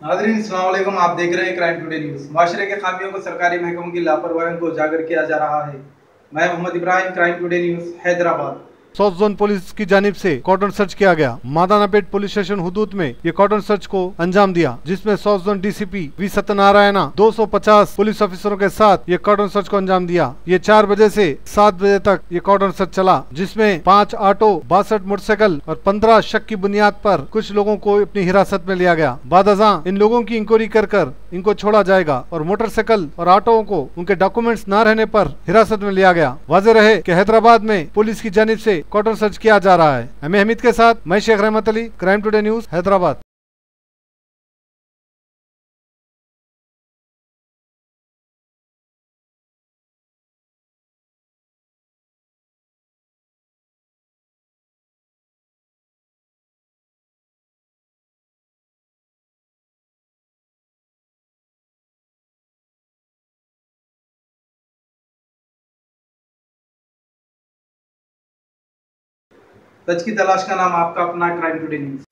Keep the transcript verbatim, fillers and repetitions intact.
नाज़रीन अस्सलाम वालेकुम, आप देख रहे हैं क्राइम टुडे न्यूज़। माशरे के खामियों को सरकारी महकमों की लापरवाही को उजागर किया जा रहा है। मैं Mohammed Ibrahim, crime today news, Hyderabad. South zone police की जानिब से कॉर्डन सर्च किया गया। मादानापेट पुलिस स्टेशन हुदूद में ये कॉर्डन सर्च को अंजाम दिया, जिसमें south zone DCP V Satyanarayana दो सौ पचास पुलिस ऑफिसरों के साथ ये कॉर्डन सर्च को अंजाम दिया। ये चार बजे से सात बजे तक ये कॉर्डन सर्च चला, जिसमें पाँच ऑटो, बासठ मोटरसाइकिल और पंद्रह शक की बुनियाद पर कुछ लोगों को अपनी हिरासत में लिया गया। बादअज़ां इन लोगों की इंक्वायरी कर कर इनको छोड़ा जाएगा और मोटरसाइकिल और ऑटो को उनके डॉक्यूमेंट्स न रहने पर हिरासत में लिया गया। वाज़ेह रहे कि हैदराबाद में पुलिस की जानिब से कॉर्डन सर्च किया जा रहा है। हमें हमीद के साथ मैं Sheikh Rehmat Ali, crime today news, Hyderabad. सच की तलाश का नाम आपका अपना क्राइम टुडे न्यूज़।